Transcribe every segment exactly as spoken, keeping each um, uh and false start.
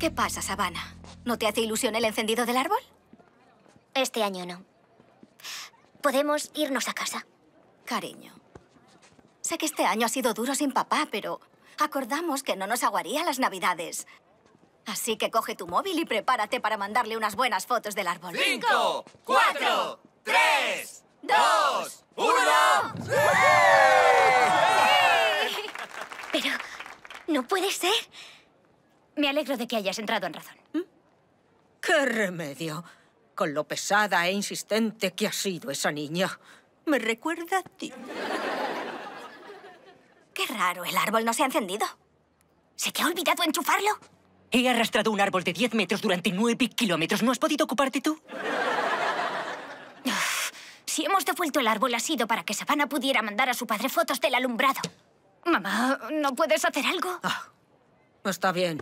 ¿Qué pasa, Savannah? ¿No te hace ilusión el encendido del árbol? Este año no. ¿Podemos irnos a casa? Cariño, sé que este año ha sido duro sin papá, pero acordamos que no nos aguaría las Navidades. Así que coge tu móvil y prepárate para mandarle unas buenas fotos del árbol. ¡Cinco, cuatro, tres, dos, uno! ¡Sí! Pero no puede ser. Me alegro de que hayas entrado en razón. ¿Mm? ¡Qué remedio! Con lo pesada e insistente que ha sido esa niña. Me recuerda a ti. Qué raro, el árbol no se ha encendido. ¿Se te ha olvidado enchufarlo? He arrastrado un árbol de diez metros durante nueve kilómetros. ¿No has podido ocuparte tú? Uf, si hemos devuelto el árbol ha sido para que Savannah pudiera mandar a su padre fotos del alumbrado. Mamá, ¿no puedes hacer algo? Ah, está bien.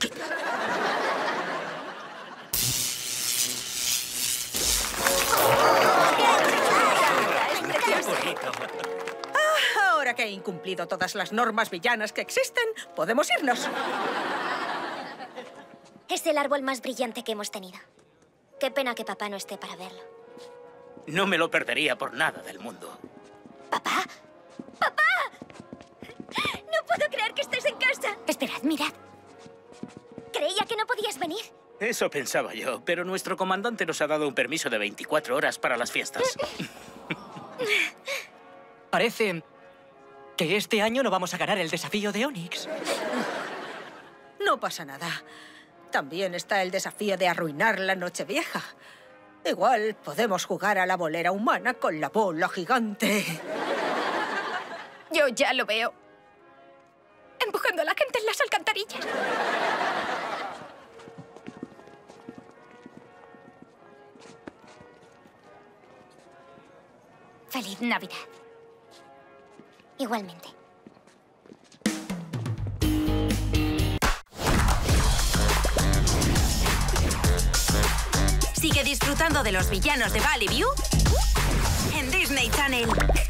Ah, ahora que he incumplido todas las normas villanas que existen, podemos irnos. Es el árbol más brillante que hemos tenido. Qué pena que papá no esté para verlo. No me lo perdería por nada del mundo. ¿Papá? ¡Papá! No puedo creer que estés en casa. Esperad, mirad. Creía que no podías venir. Eso pensaba yo, pero nuestro comandante nos ha dado un permiso de veinticuatro horas para las fiestas. Parece que este año no vamos a ganar el desafío de Onyx. No pasa nada. También está el desafío de arruinar la Nochevieja. Igual podemos jugar a la bolera humana con la bola gigante. Yo ya lo veo. Empujando a la gente en las alcantarillas. Feliz Navidad. Igualmente. Sigue disfrutando de los villanos de Valley View en Disney Channel.